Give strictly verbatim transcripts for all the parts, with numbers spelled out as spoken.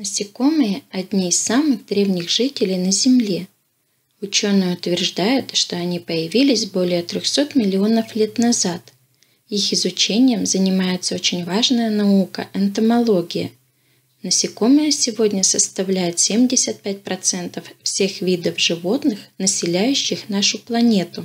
Насекомые – одни из самых древних жителей на Земле. Ученые утверждают, что они появились более трёхсот миллионов лет назад. Их изучением занимается очень важная наука – энтомология. Насекомые сегодня составляют семьдесят пять процентов всех видов животных, населяющих нашу планету.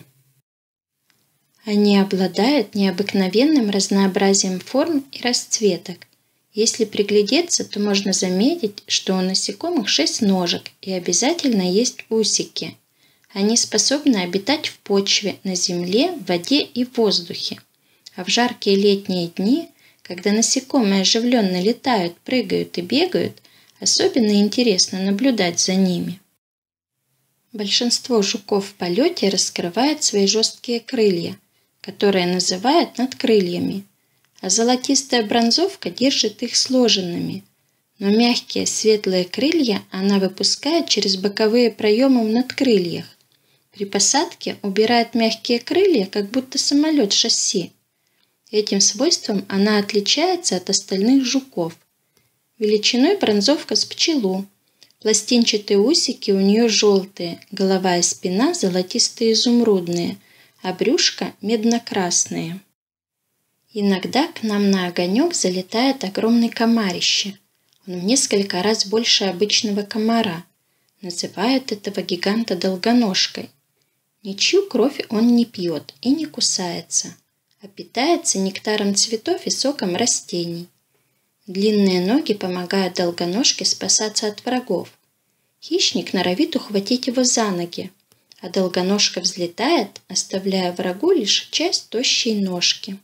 Они обладают необыкновенным разнообразием форм и расцветок. Если приглядеться, то можно заметить, что у насекомых шесть ножек и обязательно есть усики. Они способны обитать в почве, на земле, в воде и в воздухе. А в жаркие летние дни, когда насекомые оживленно летают, прыгают и бегают, особенно интересно наблюдать за ними. Большинство жуков в полете раскрывает свои жесткие крылья, которые называют надкрыльями, а золотистая бронзовка держит их сложенными, но мягкие светлые крылья она выпускает через боковые проемы в надкрыльях. При посадке убирает мягкие крылья, как будто самолет шасси. Этим свойством она отличается от остальных жуков. Величиной бронзовка с пчелу. Пластинчатые усики у нее желтые, голова и спина золотистые изумрудные, а брюшко медно-красные. Иногда к нам на огонек залетает огромный комарище. Он в несколько раз больше обычного комара. Называют этого гиганта долгоножкой. Ничью кровь он не пьет и не кусается, а питается нектаром цветов и соком растений. Длинные ноги помогают долгоножке спасаться от врагов. Хищник норовит ухватить его за ноги, а долгоножка взлетает, оставляя врагу лишь часть тощей ножки.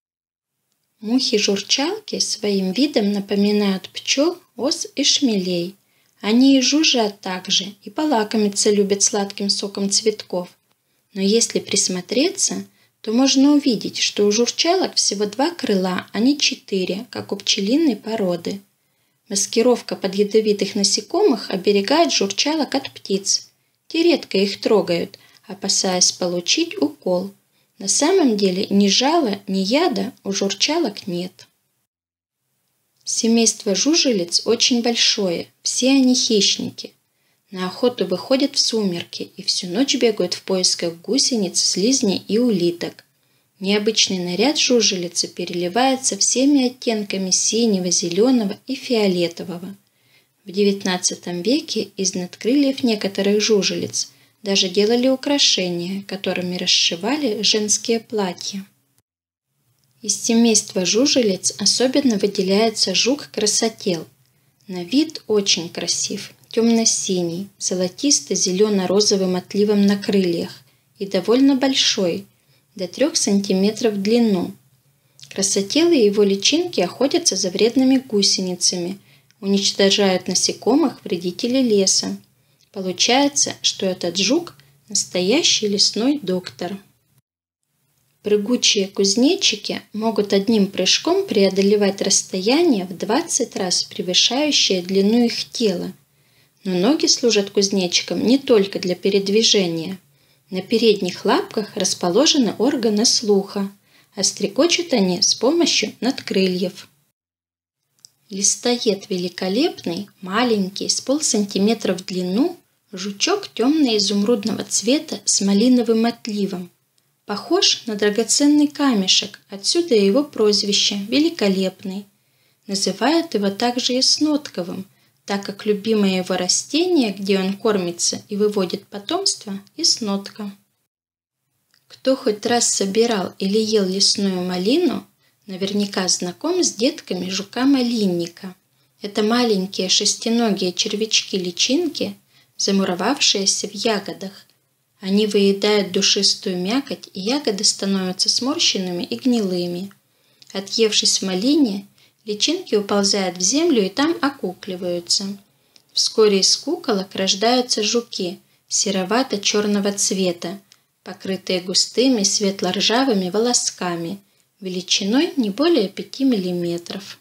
Мухи-журчалки своим видом напоминают пчел, ос и шмелей. Они и жужжат так же, и полакомиться любят сладким соком цветков. Но если присмотреться, то можно увидеть, что у журчалок всего два крыла, а не четыре, как у пчелиной породы. Маскировка под ядовитых насекомых оберегает журчалок от птиц. Те редко их трогают, опасаясь получить укол. На самом деле ни жала, ни яда у журчалок нет. Семейство жужелиц очень большое, все они хищники. На охоту выходят в сумерки и всю ночь бегают в поисках гусениц, слизней и улиток. Необычный наряд жужелицы переливается всеми оттенками синего, зеленого и фиолетового. В девятнадцатом веке из надкрыльев некоторых жужелиц даже делали украшения, которыми расшивали женские платья. Из семейства жужелиц особенно выделяется жук-красотел. На вид очень красив, темно-синий, золотисто-зелено-розовым отливом на крыльях и довольно большой, до трех сантиметров в длину. Красотелы и его личинки охотятся за вредными гусеницами, уничтожают насекомых, вредителей леса. Получается, что этот жук – настоящий лесной доктор. Прыгучие кузнечики могут одним прыжком преодолевать расстояние в двадцать раз превышающее длину их тела. Но ноги служат кузнечикам не только для передвижения. На передних лапках расположены органы слуха, а стрекочут они с помощью надкрыльев. Листоед великолепный, маленький, с полсантиметра в длину, жучок темно-изумрудного цвета с малиновым отливом. Похож на драгоценный камешек, отсюда его прозвище «великолепный». Называют его также яснотковым, так как любимое его растение, где он кормится и выводит потомство, яснотка. Кто хоть раз собирал или ел лесную малину, наверняка знаком с детками жука-малинника. Это маленькие шестиногие червячки-личинки, замуровавшиеся в ягодах. Они выедают душистую мякоть, и ягоды становятся сморщенными и гнилыми. Отъевшись в малине, личинки уползают в землю и там окукливаются. Вскоре из куколок рождаются жуки серовато-черного цвета, покрытые густыми светло-ржавыми волосками, величиной не более пяти миллиметров.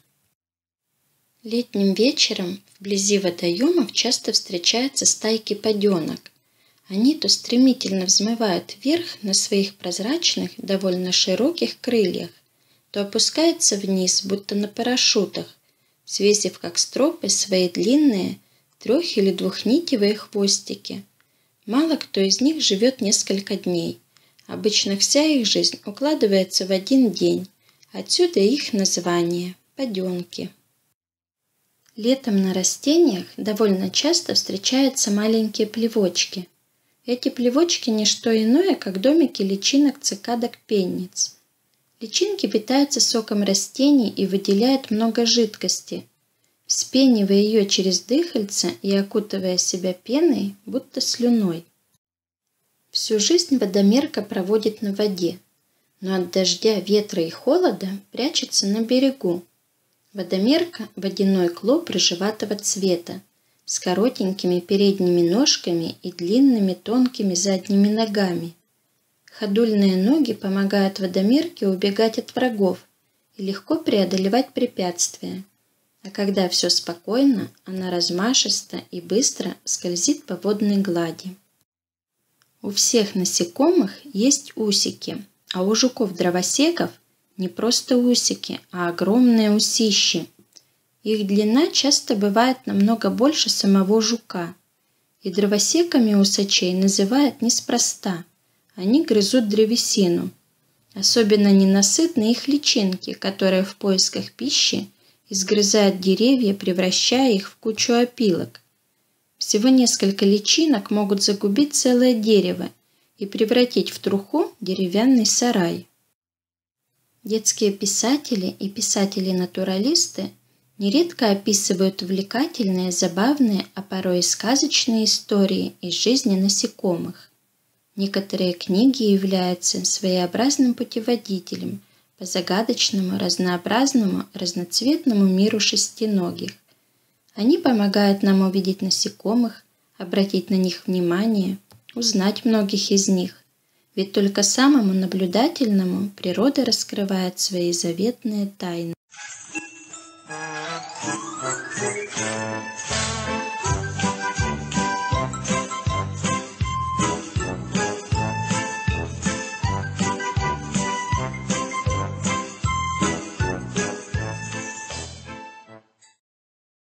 Летним вечером вблизи водоемов часто встречаются стайки паденок. Они то стремительно взмывают вверх на своих прозрачных, довольно широких крыльях, то опускаются вниз, будто на парашютах, свесив как стропы свои длинные трех- или двухнитевые хвостики. Мало кто из них живет несколько дней. Обычно вся их жизнь укладывается в один день. Отсюда их название – паденки. Летом на растениях довольно часто встречаются маленькие плевочки. Эти плевочки – не что иное, как домики личинок цикадок-пенниц. Личинки питаются соком растений и выделяют много жидкости, вспенивая ее через дыхальце и окутывая себя пеной, будто слюной. Всю жизнь водомерка проводит на воде, но от дождя, ветра и холода прячется на берегу. Водомерка – водяной клоп рыжеватого цвета, с коротенькими передними ножками и длинными тонкими задними ногами. Ходульные ноги помогают водомерке убегать от врагов и легко преодолевать препятствия. А когда все спокойно, она размашисто и быстро скользит по водной глади. У всех насекомых есть усики, а у жуков-дровосеков не просто усики, а огромные усищи. Их длина часто бывает намного больше самого жука. И дровосеками усачей называют неспроста. Они грызут древесину. Особенно ненасытны их личинки, которые в поисках пищи изгрызают деревья, превращая их в кучу опилок. Всего несколько личинок могут загубить целое дерево и превратить в труху деревянный сарай. Детские писатели и писатели-натуралисты нередко описывают увлекательные, забавные, а порой и сказочные истории из жизни насекомых. Некоторые книги являются своеобразным путеводителем по загадочному, разнообразному, разноцветному миру шестиногих. Они помогают нам увидеть насекомых, обратить на них внимание, узнать многих из них. Ведь только самому наблюдательному природа раскрывает свои заветные тайны.